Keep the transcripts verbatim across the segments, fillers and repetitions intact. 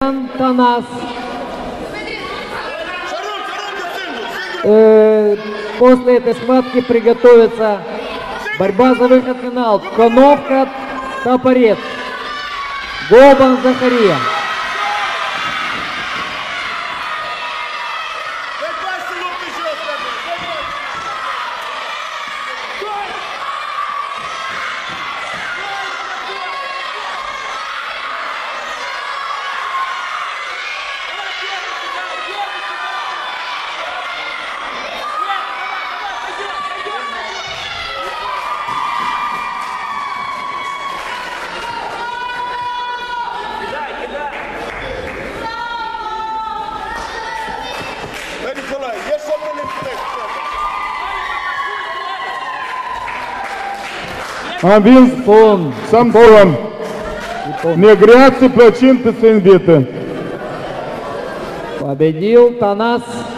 Танас. Э, после этой схватки приготовится борьба за выход в финал. Коновка, Топорец. Гобан, Захария. Învins Samson. Negreați plăcinte se invită. Победил Танас.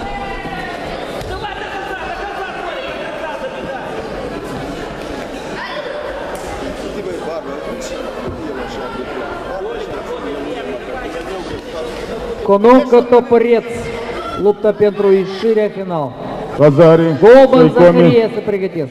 Коновка, Топорец. Luptă pentru ieșirea final. Гобан, Захария să pregătesc.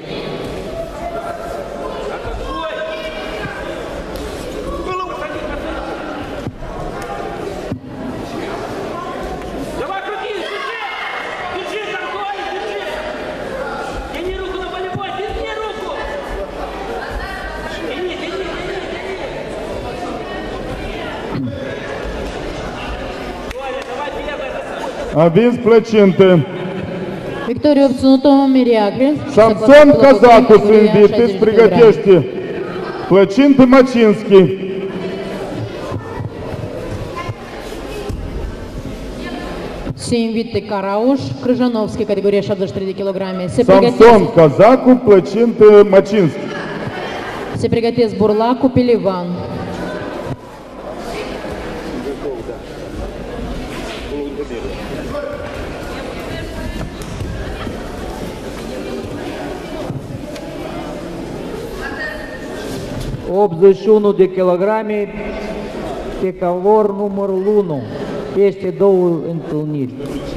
Învins plăcinte. Victoria obținută în Miriacre. Samson Cazacu se invită, îți pregătește. Plăcinte Macinski. Se invită Carauș, Крыжановский, categoria șaptezeci și trei de kilograme. Se Samson Cazacu, plăcinte Macinski. Se pregătesc Burlacu, Pelivan. optzeci și unu de kilograme, pecavor numărul unu, peste două întâlniri.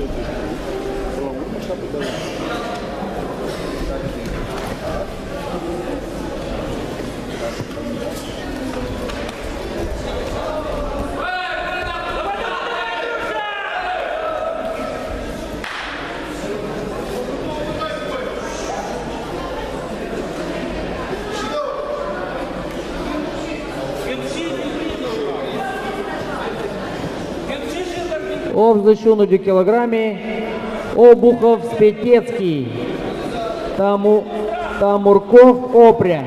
optzeci și unu de kilograme, Обухов, Спетецкий, Таму, Тамурков, Опря.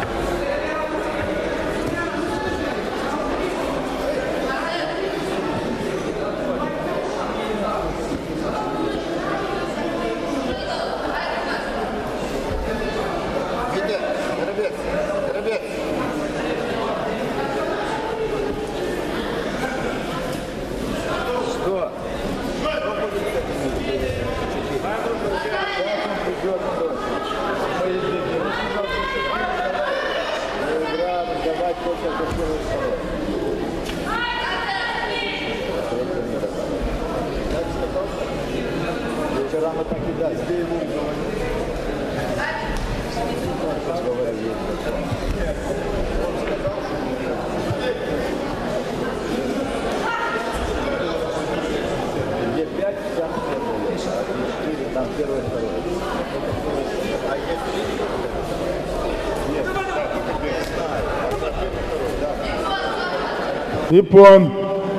Ипон.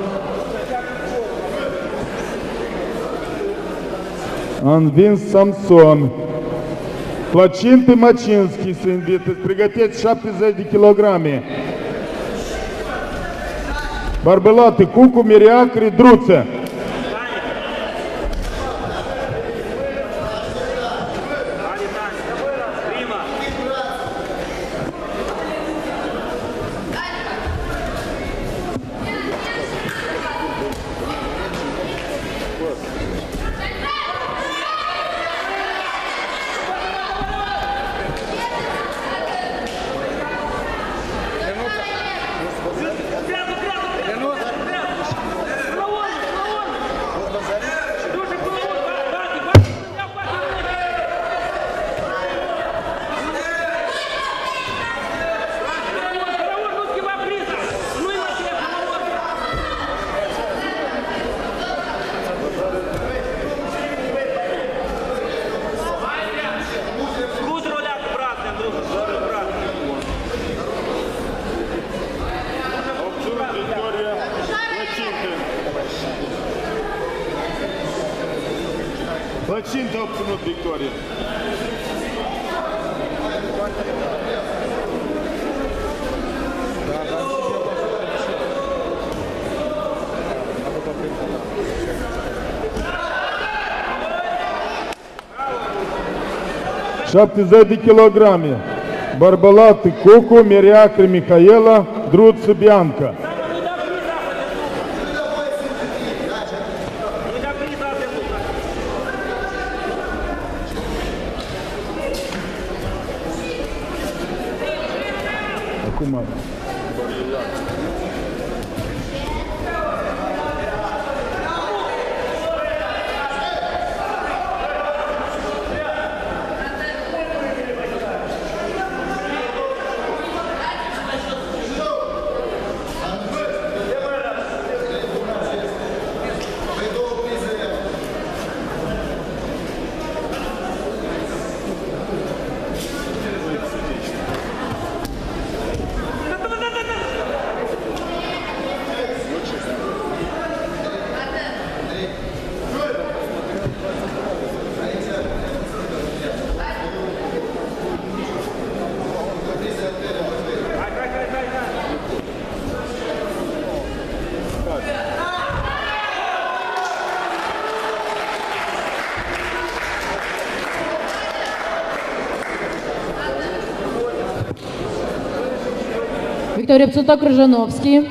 Învins Samson. Plăcinte Macinski se invită. Pregătiți șaptezeci de kilograme. Barbelate, Cucu, Miriacri, Druță. Plăcintă. Plăcintă a obținut victorie. șaptezeci de kilograme. Barbălată Cucu, Miriacri Mihaela, Druță Bianca. Acum Виктория Пцута, Крыжановский.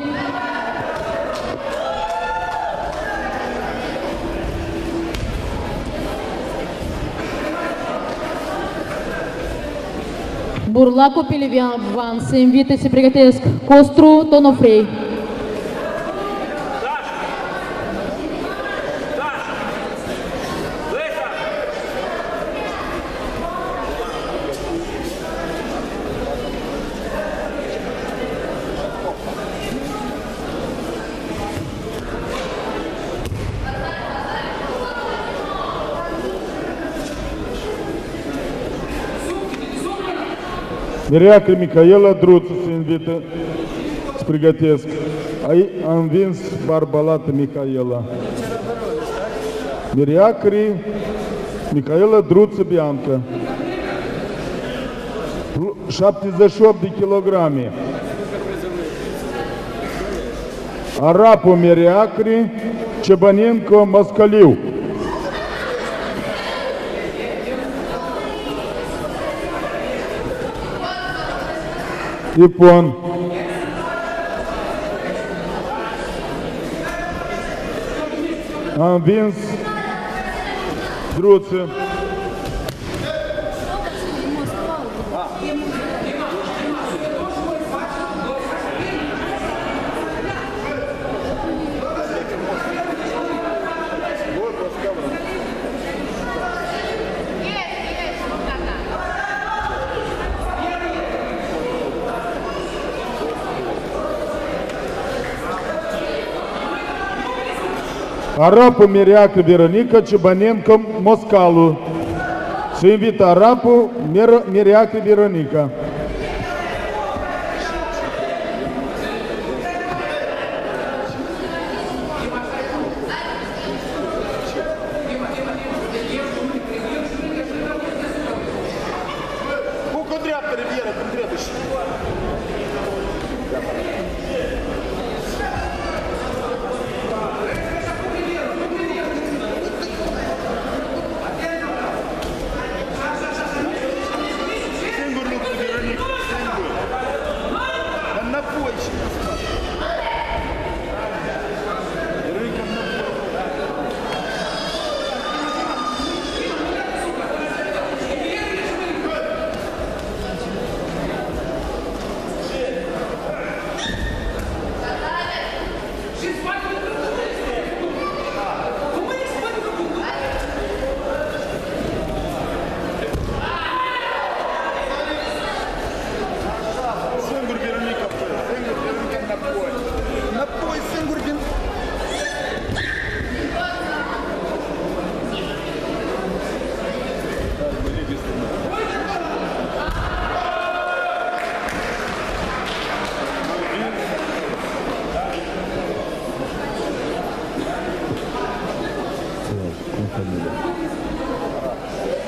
Бурлаку Пелеван se invită să pregătesc Costru Tonofrei. Miriacri Mihaela, Druță se invită să pregătesc. Ai a învins Barbălată Mihaela. Miriacri Mihaela, Druță Bianca. șaptezeci și opt de kilograme. Arapu Miriacri, Cebanenco Moscaliu. Ipon. A învins Druță. Arapu Miriacă Veronica, Cebanenco Moscalu. Se invită Arapu Miriacă Veronica.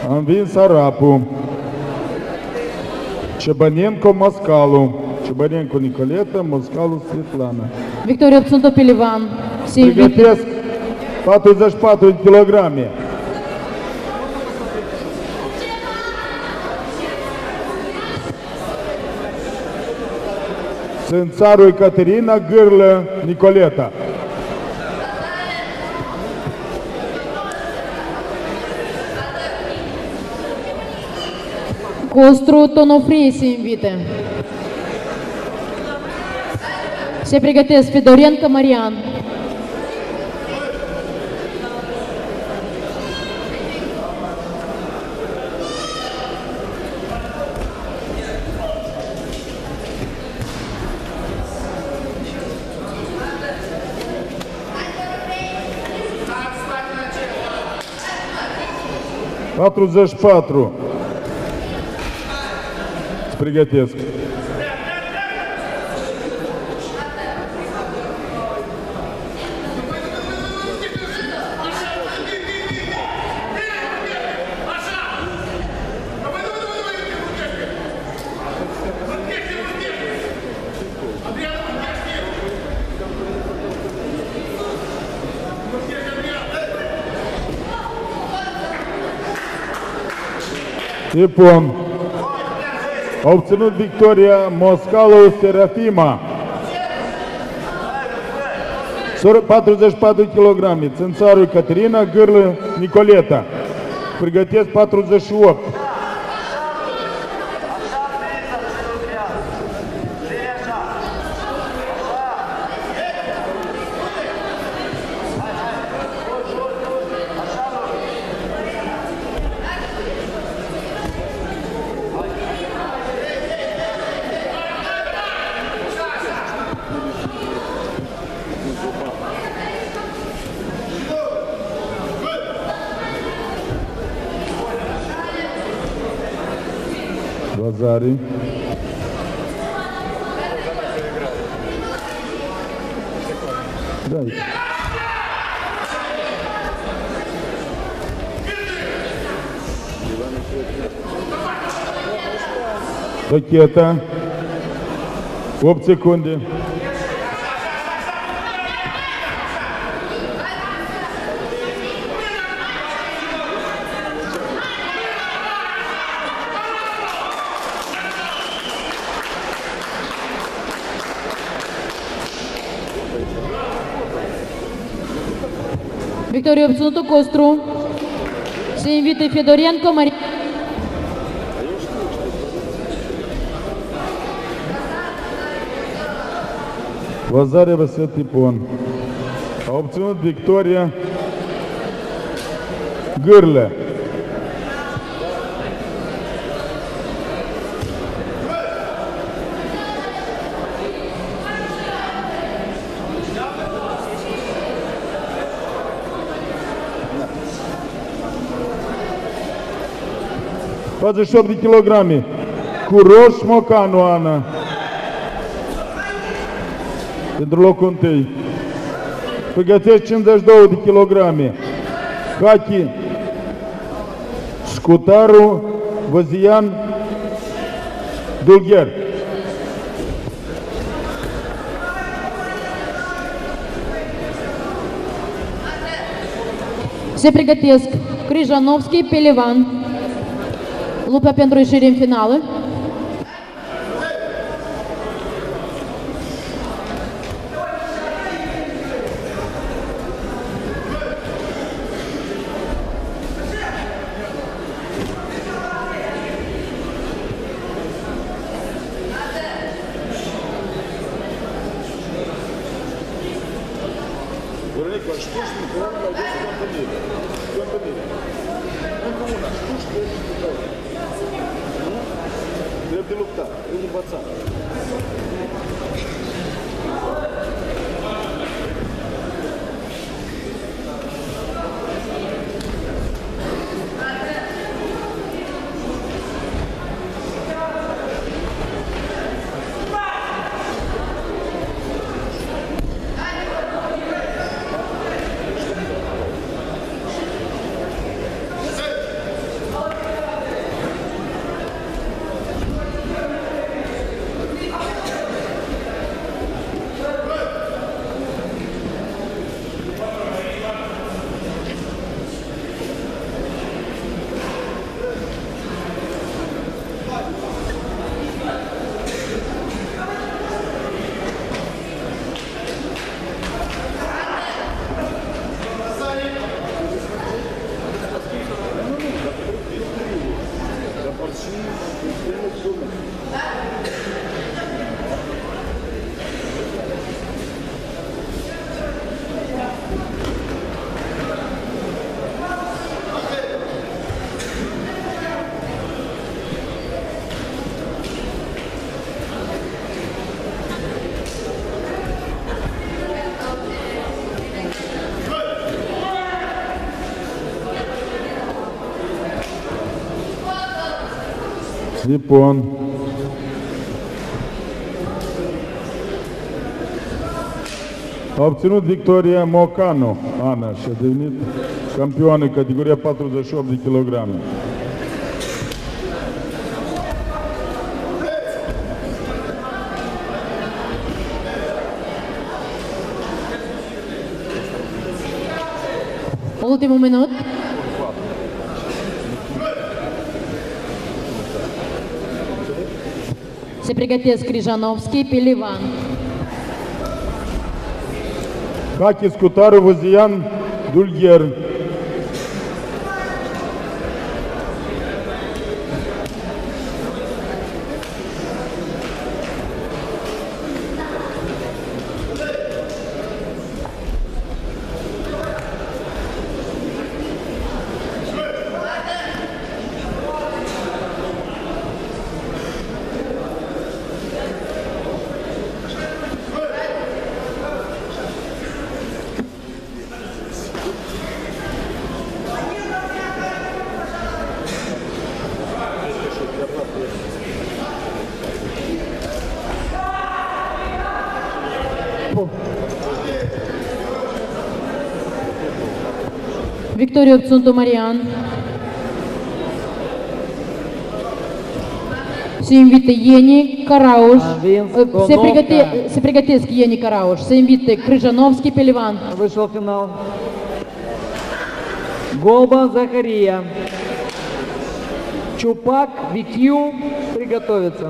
a învins Arapu. Cebănenco Moscalu. Cebănenco Nicoleta, Moscalu Svetlana. Victoria obținută pe Livan. Se invită Pregătesc patruzeci și patru de kilograme. Țânțaru Ecaterina, Gârlă Nicoleta. Costru Tonofrie se invită. Se pregătesc Fedorencă Marian. patruzeci și patru. Se pregătesc. Ipon. A obținut victoria Moscalu Serafima. patruzeci și patru kilograme. Țânțaru Caterina, Gârlă Nicoleta. Pregătesc patruzeci și opt. Vazari. Da. Racheta. opt secunde. Victoria obținută Costru. Se invită Fedorencă Marian. Vazare Vaset Ipon. A obținut victoria Gârlă. patruzeci și opt de kilograme. Curoș Mocanu Ana. Pentru locul întâi. Pregătești cincizeci și două de kilograme. Haki Scutaru Văzian Dulgher. Se pregătesc Crijanovski pe Livan. Lupta pentru ieșire în finală. Vipon. A obținut victoria Mocano, Ana, și a devenit campioană în categoria patruzeci și opt de kilograme. Ultimul minut. Se pregătesc Crijanovski, Pelivan. Haki Scutaru Vozian Dulgher. Victoriu obținut Marian. Se invită Ieni Carauș. Se, pregăte, se pregătesc Ieni Carauș. Se invită Crijanovski, Pelivan. Вышел в финал. Голбан Захария. Чупак Викью приготовиться.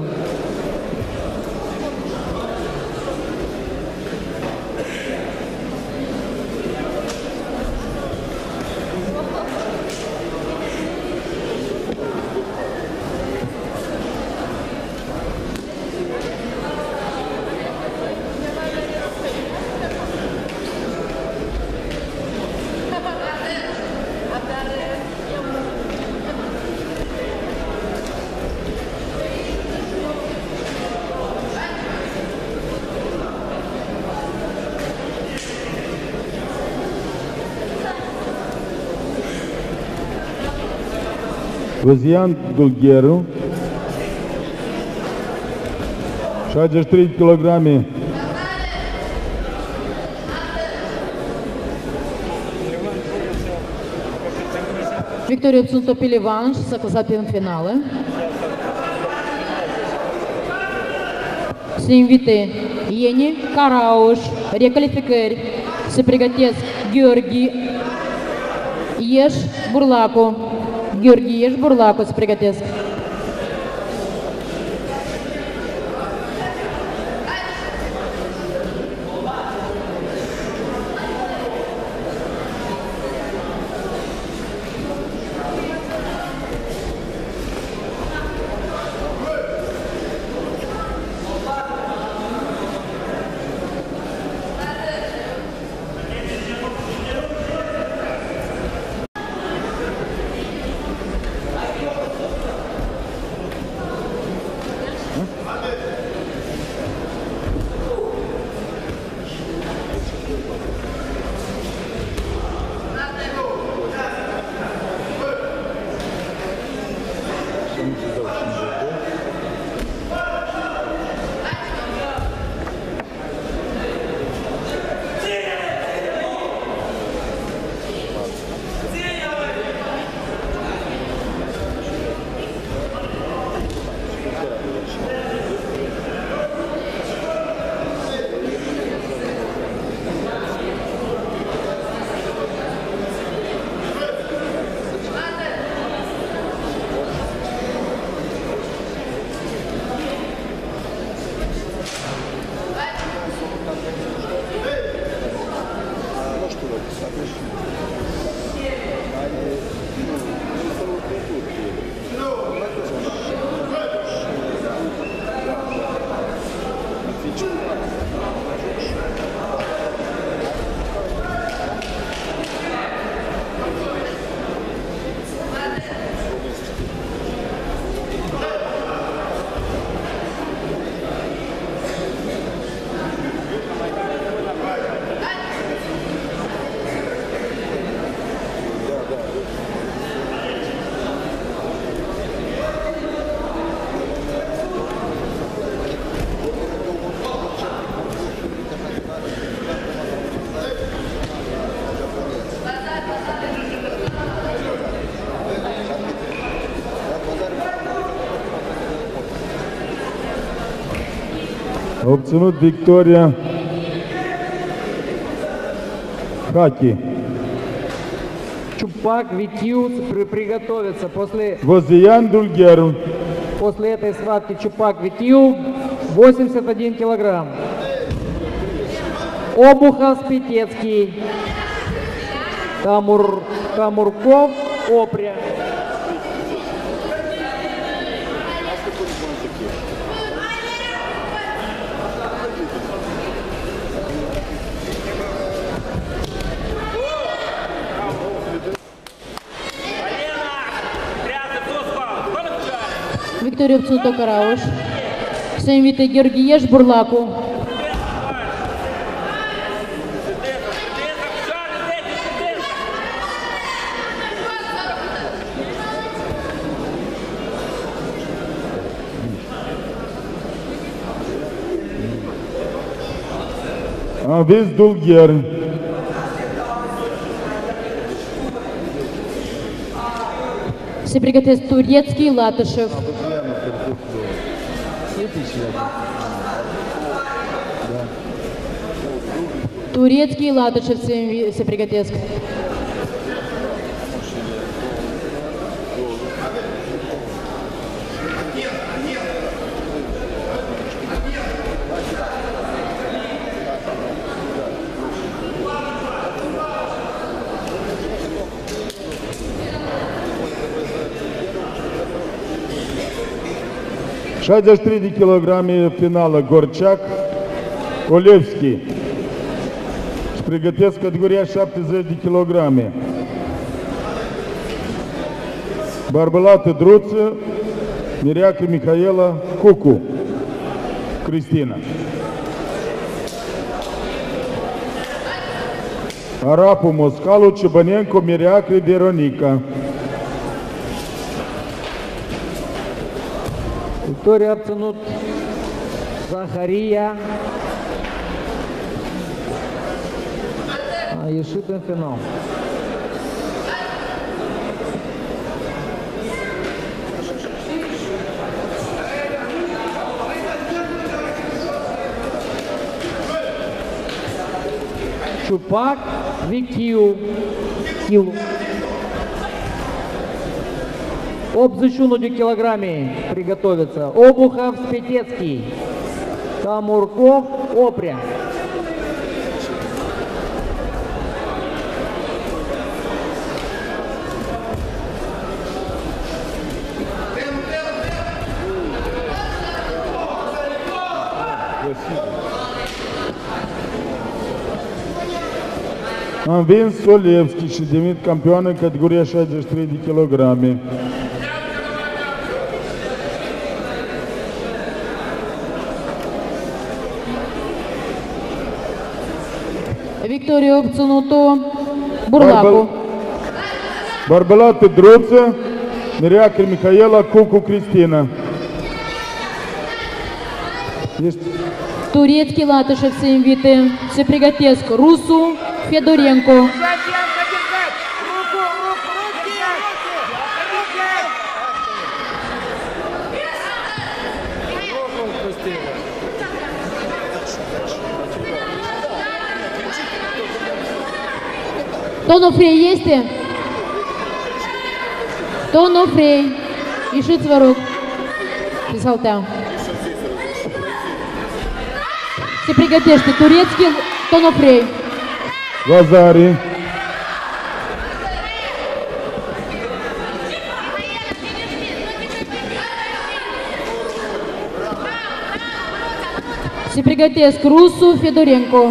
Vozian Dulgheru, șaizeci și trei de kilograme. Victoriu obținut Pelivan și s-a clasat în finală. Se invită Ieni Carauș, recalificări. Se pregătesc Gheorghi Ieș Burlacu. Gheorghi Ieș Burlacu se pregătesc. obținut victoria Хаки. Чупак, Витиус при- приготовится. После, Возиян Дульгер. после этой схватки Чупак, Витиу восемьдесят один килограмм. Обухов, Спитецкий, Камур, Камурков, Опря. Victoria obținută Caraus. Se invite Gheorghiieș Burlacu. Învins Dulgher. Se pregătesc Turețchi, Latășev. Turețchi, Latășev se, invi- se pregătesc. șaizeci și trei de kilograme finală Gorceac, Olevski. Își pregătesc categoria șaptezeci de kilograme. Barbălată Druță, Mireacă Mihaela, Cucu, Cristina. Arapu Moscalu, Ciobănenco, Mireacă, Veronica. Виктория обценут Захария. А ешит на финал. Чупак, Викtiu, Килу. опьдесят один килограмме приготовится. Обухов, Спитецкий, Камурков, Опря. A învins Olevski și devine campioană în categoria șaizeci și trei de kilograme. Victoria obținută Burlacu. Barbălată Druță, Mireacă Mihaela, Cucu Cristina. Ești Turețchi, Latășev se invite. Se pregătesc Rusu, Fedorenko. Tonofrei este? Tonofrei. Ieșiți, vă rog. Se saltea. Se pregătește Turețchi, Tonofrei. Vazari. Se pregătesc Rusu, Fedorenko.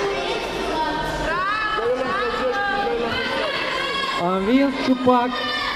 A învins Ciupac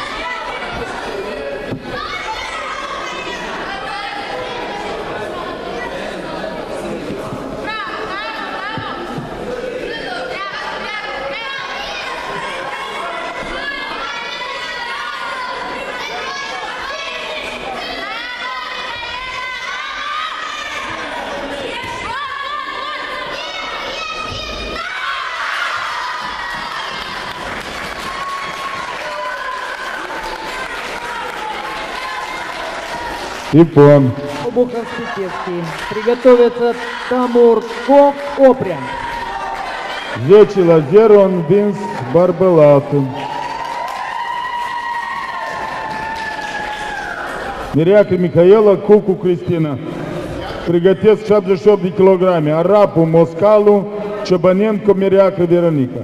Ипон. Обухов-Светецкий. Приготовится Тамурков, Опря. зece la zero învins Barbălatu. Mireacre Mihaela, Cucu Cristina. Pregătesc șaptezeci și opt de kilograme. Arapu Moscalu, Ciobănenco, Mireacre Veronica.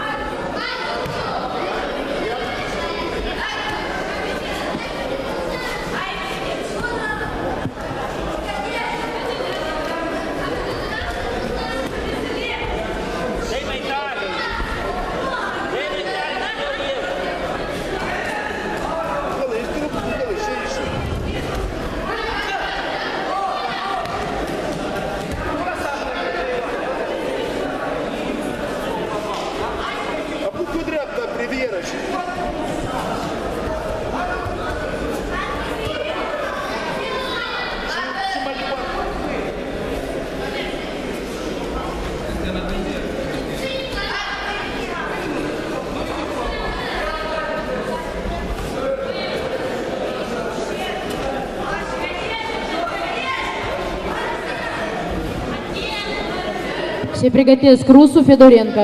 Se pregătesc Rusu, Fedorenко.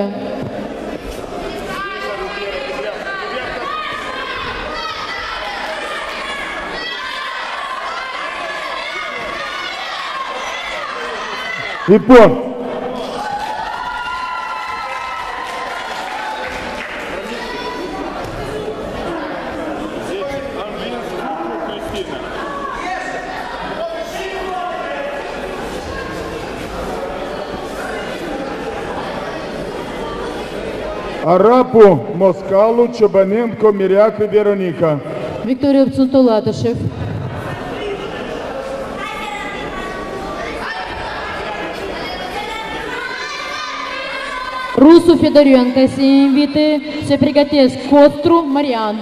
Ипон. Arapu Moscalu, Ciobănenco, Mireacre Veronica. Victoria Obținut Latășev. Rusu, Fedorenко se invite, se pregătesc Costru, Marian.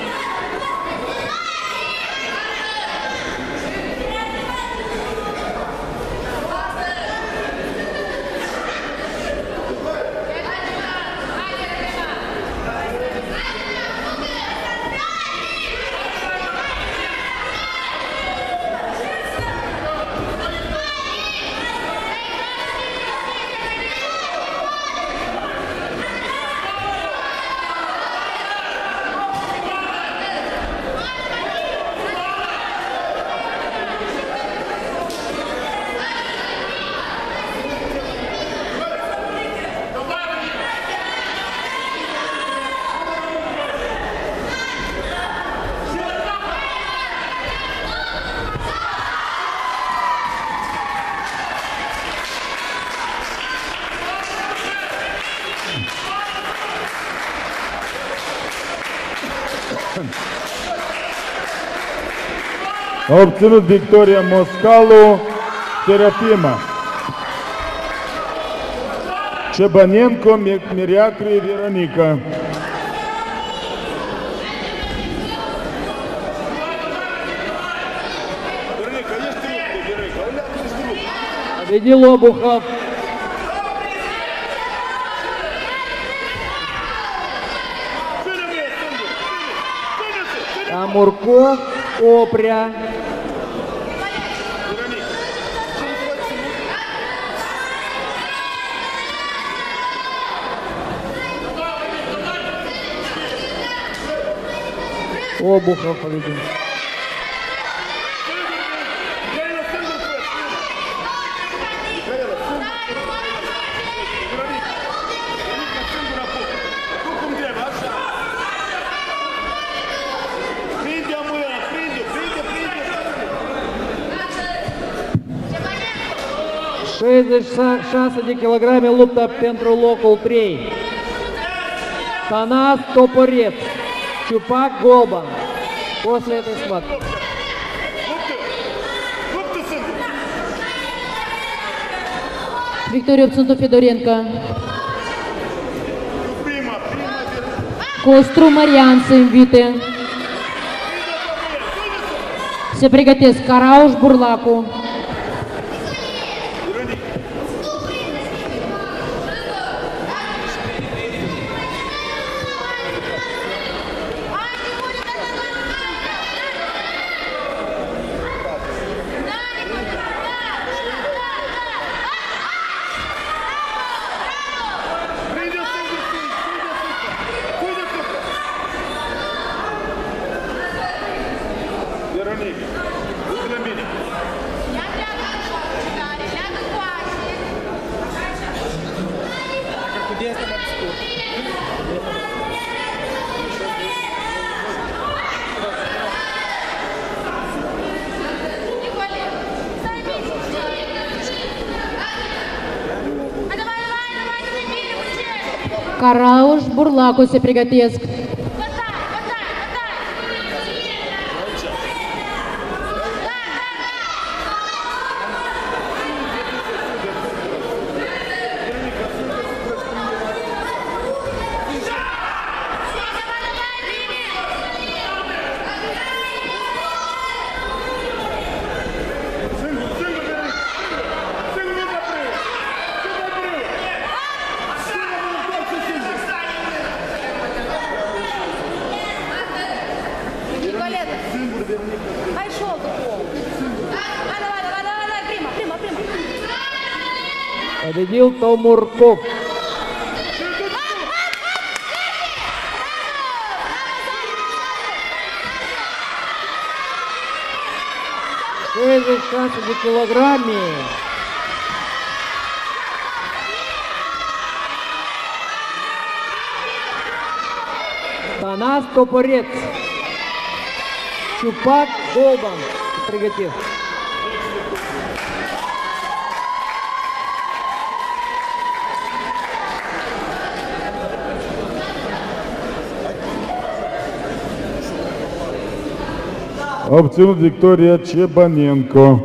A obținut victoria Moscalu, Serafima. Ciobănenco, Mireacre Veronica. Победил Обухов. Тамурков, Опря. Обухов победил. șaizeci și șase de kilograme luptă pentru locul trei. Tanas Toporeț, Ciupac Golban. После этой схватки. Victoria obținută Fedorenко. Costru, Marian se invite. Se pregătesc Carauș, Burlacu. Карауш, Бурлаку се приготesc. Победил Томурков. шестьдесят килограмме. Танас Топорец. Чупак Голбан. Приготовь. Обтянут Виктория Чебаненко.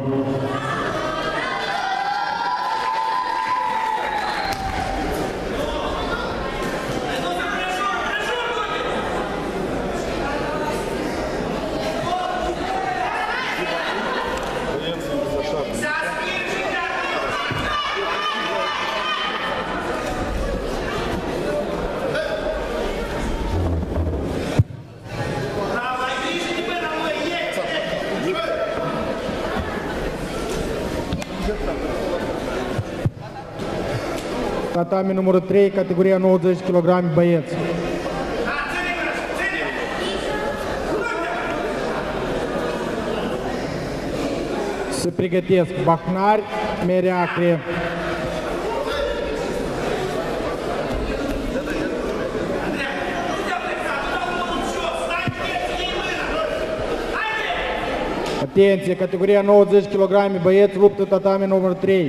Татами номер три, категория nouăzeci kilograme, băieți. Se pregătesc Bahnari, Mereacre. Atenție, categoria nouăzeci kilograme, băieți, luptă tatami numărul trei.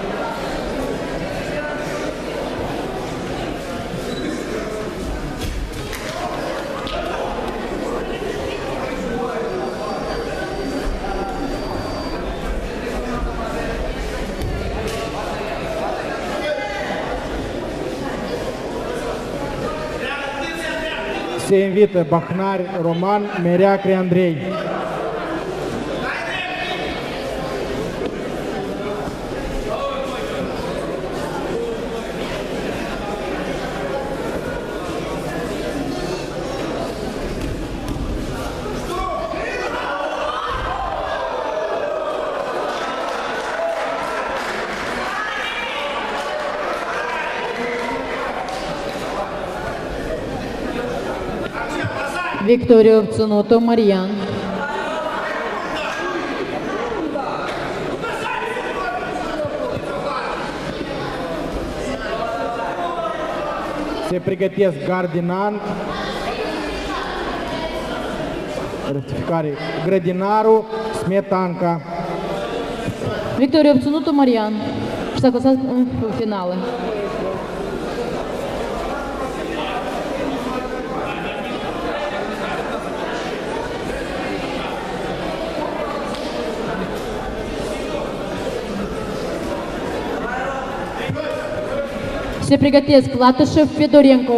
Se invită Bahnari Roman, Mereacre Andrei. Victoriu obținut-o Marian. Se pregătesc Gardinan, rectificare, Grădinaru, Smetanca. Victoriu obținut-o Marian și s-a clasat în finală. Se pregătesc Latășev, Fedorenko.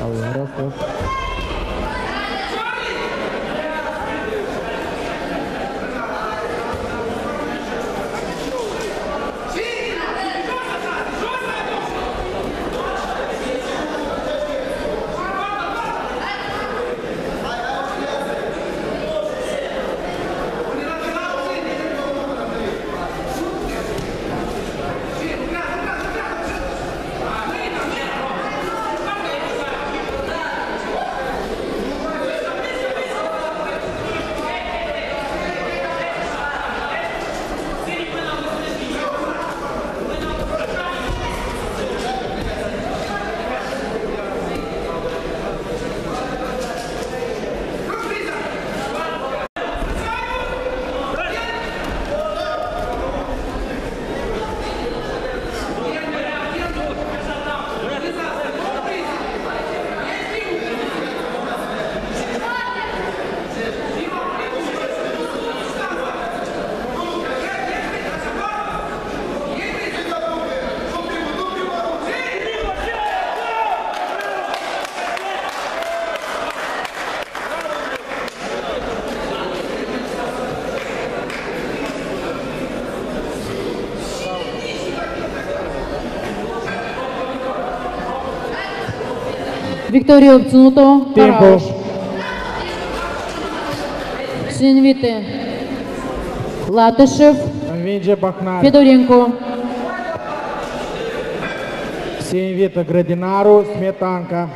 Ростов. Вікторію обцінуто Карауш. Всі інвіти Латишев, Învinge Bahnar. Федоренко, Se invită Grădinaru, Smetanca.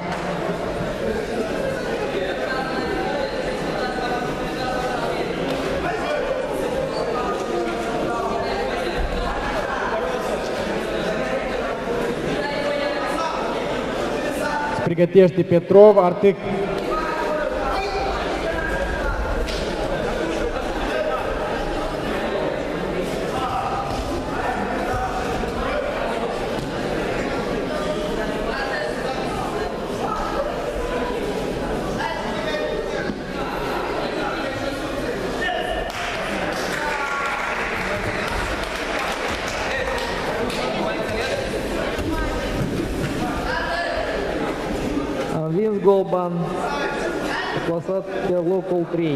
Se pregătește Petrov, Artic. Vince Golban, clasat pe locul trei.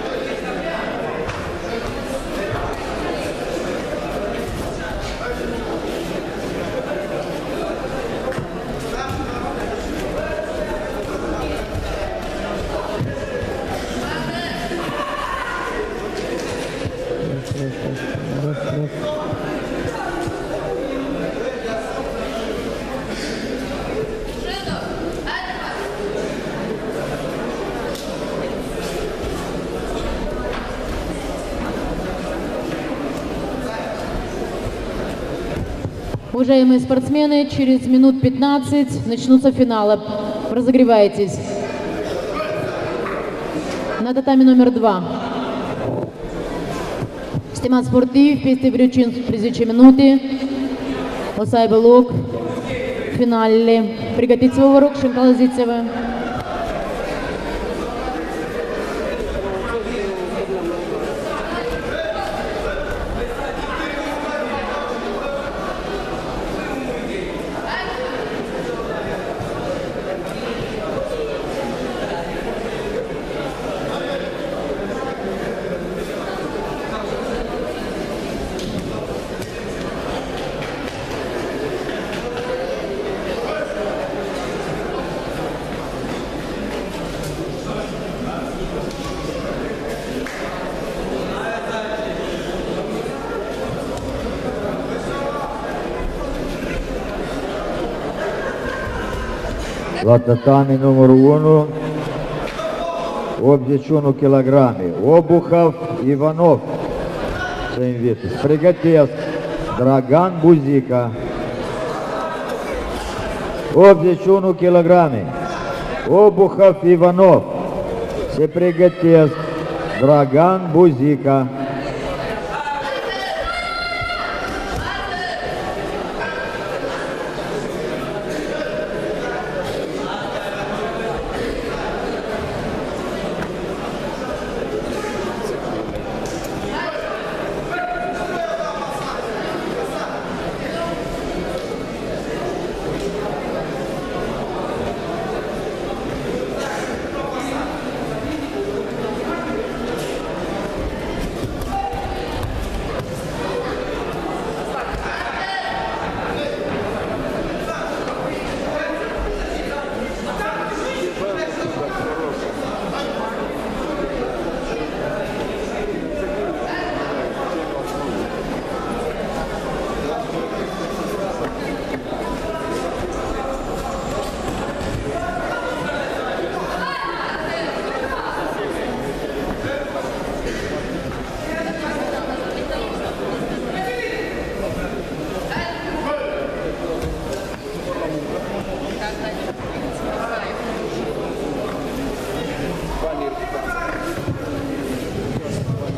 Уважаемые спортсмены, через минут пятнадцать начнутся финалы. Разогревайтесь. На татами номер два. Stimați sportivi, peste vreo cincisprezece minute o să aibă loc finalele. Pregătiți-vă, vă rog, și încălziți-vă. La tatami numărul unu, optzeci și unu kilograme, Obuhov Ivanov se invită. Se pregătesc Dragan Buzica, optzeci și unu kilograme, Obuhov Ivanov, se pregătesc Dragan Buzica.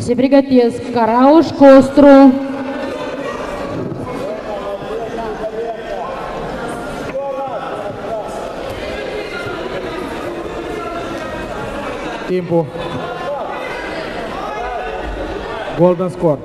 Se pregătesc Carauș, Costru. Timpul. Golden score.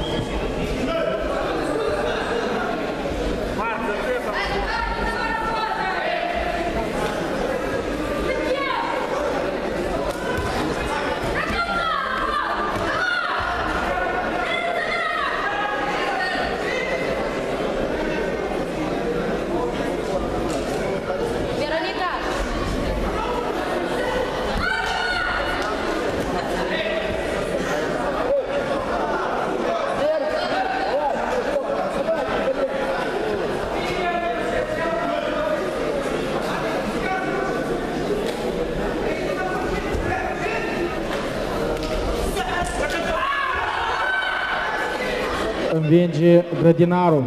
Învinge Grădinaru.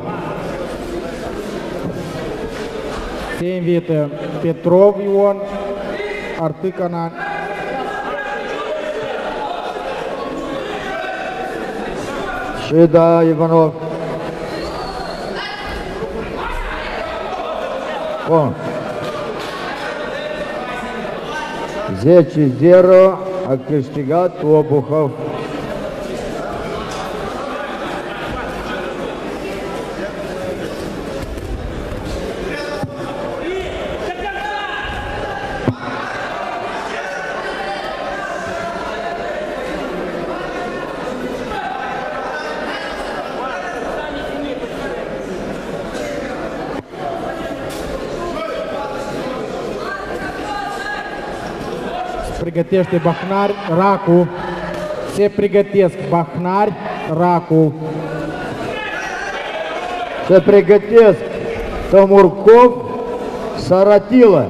Se invită Petrov Ion, Artâcana. Și da, Ivanov. Bun. zece zero a câștigat Obuhov. Pregătește Bahnari, Racu. Se pregătesc Bahnari, Racu. Se pregătesc Tămurcov, Saratila.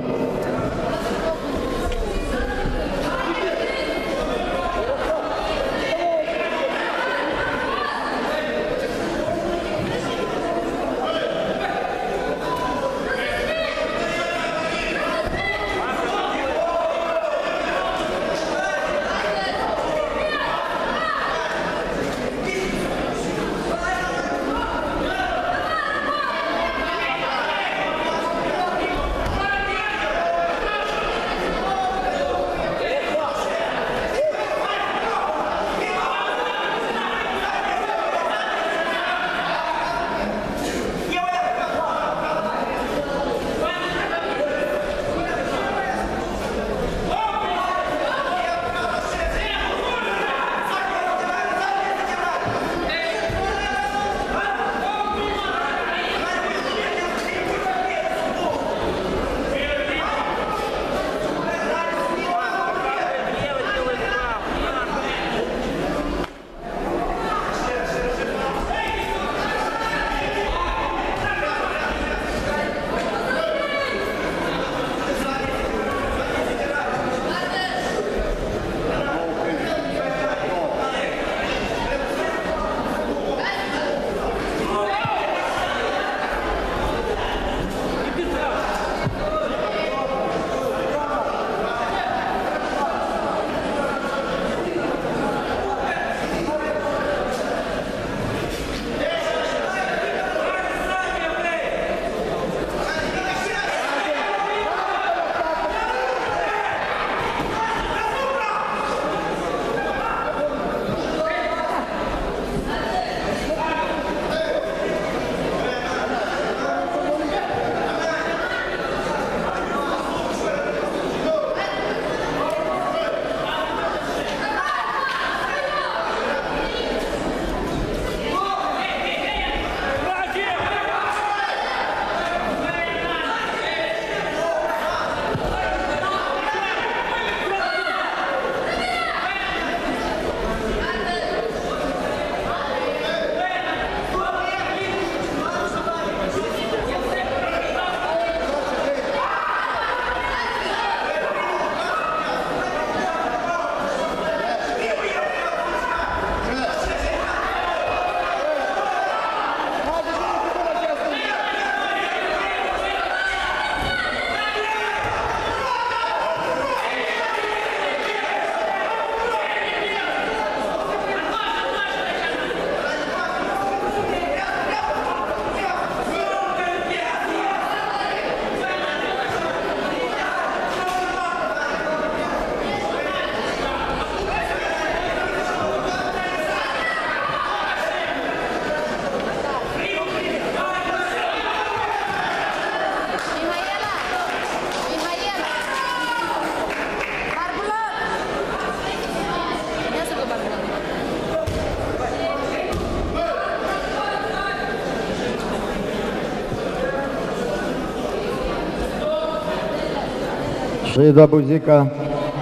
Шида Бузика,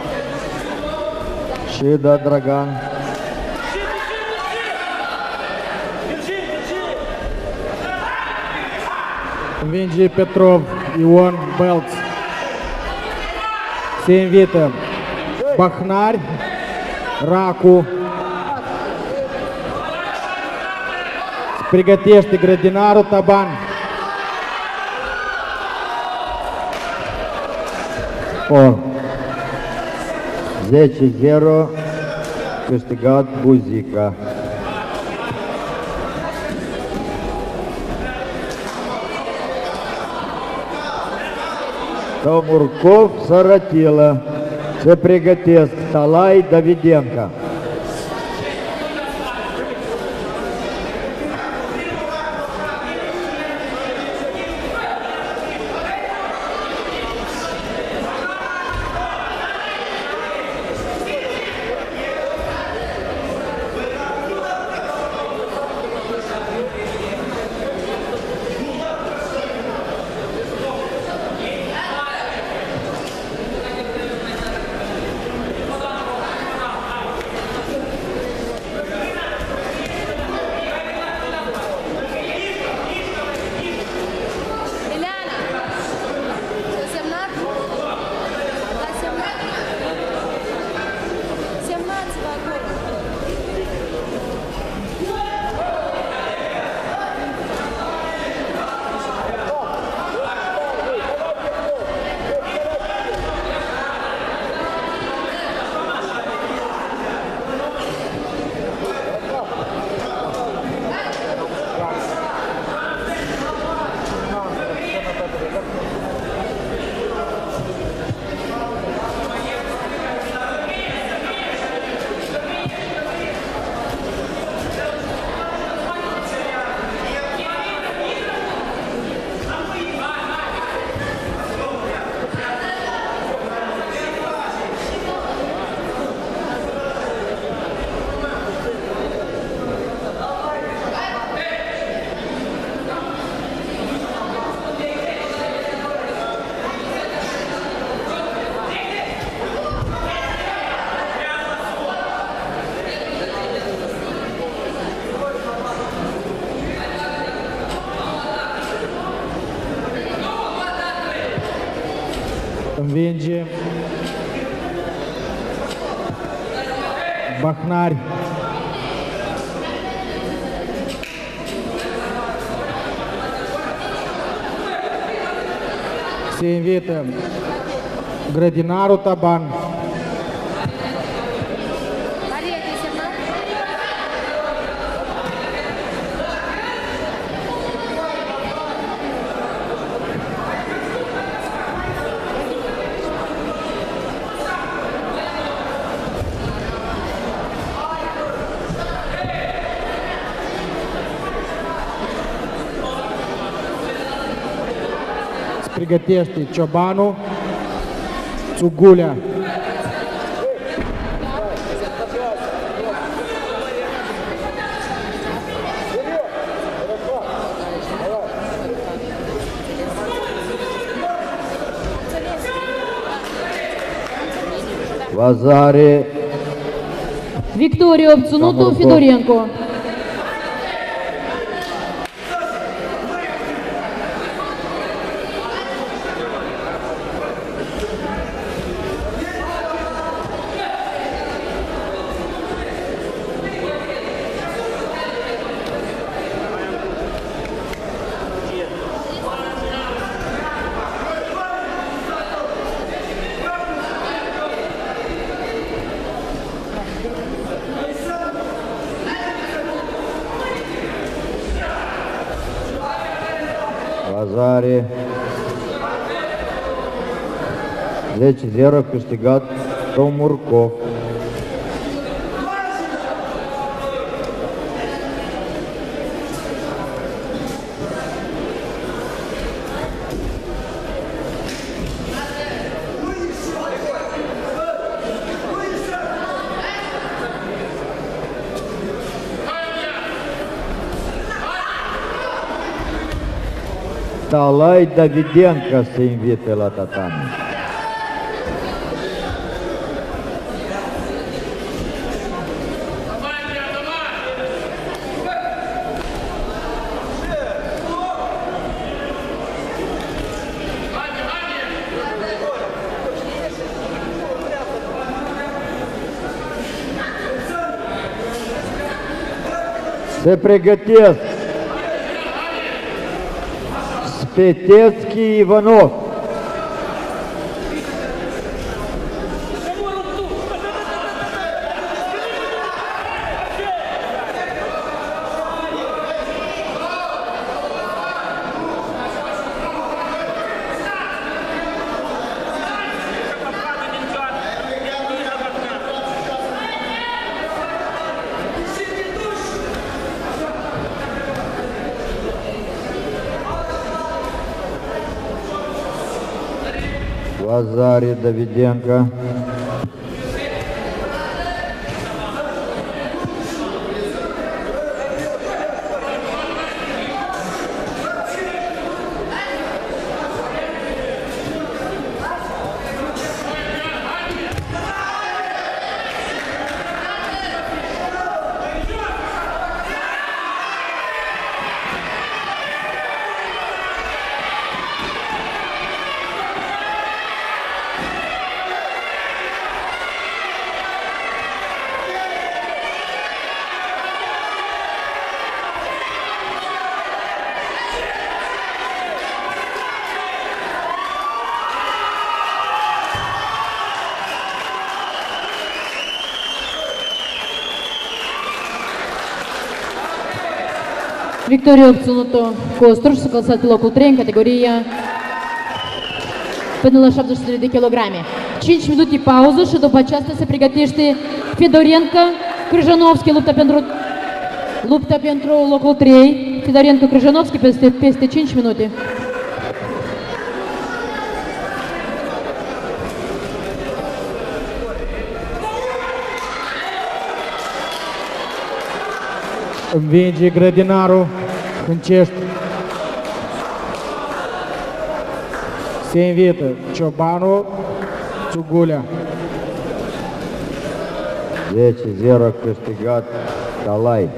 Шида Драган. Învinge Petrov Ion Belț. Se invită Bahnari, Racu. Se pregătește grădinarul Taban. Or. zece zero, câștigat Buzica. Tomurkov, Săratilă. Se pregătesc Talai, Davidenca. Învinge Bahnari. Se invită grădinarul Taban. Pregătește Ciobanu, Țugulea. Vazare. Victoria obținută Samorkov. Fidorenko. Vazare. zece zero, câștigat Tomurkov. Talai Davidenca se invită la tatami. Se pregătesc Spetețchi Ivanov. Лазарий Давиденко. Victoria obținută Costruș s-a clasat pe locul trei în categoria până la șaptezeci și trei de kilograme. cinci minute pauză și după aceasta se pregătește Fedorenko Kryzhanovski, lupta pentru lupta pentru locul trei. Fedorenko Kryzhanovski peste peste cinci minute. Învinge grădinarul Hâncești. Se invită Ciobanu Țugulea. zece zero câștigat Calai.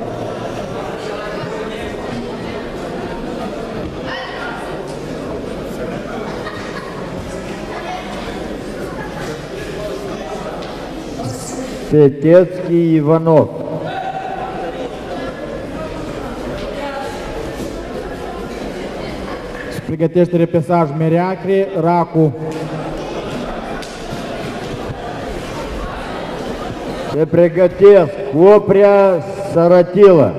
Spetețchi Ivanov. Pregătește repesaj Mereacre Racu. Se pregătesc Coprea Săratilă.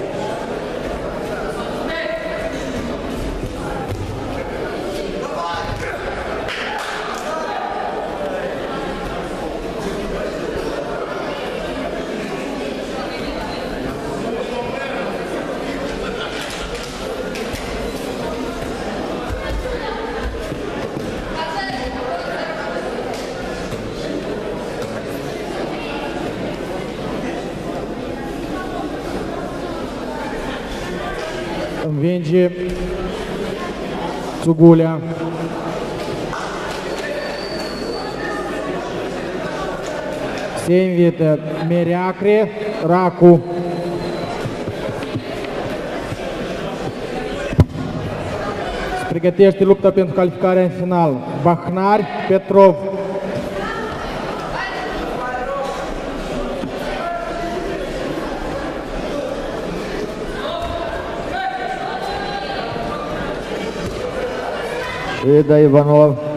Învinge Țugulea. Se invită Mereacre Racu. Se pregătește lupta pentru calificarea în final. Bahnari Petrov. Ida Ivanov.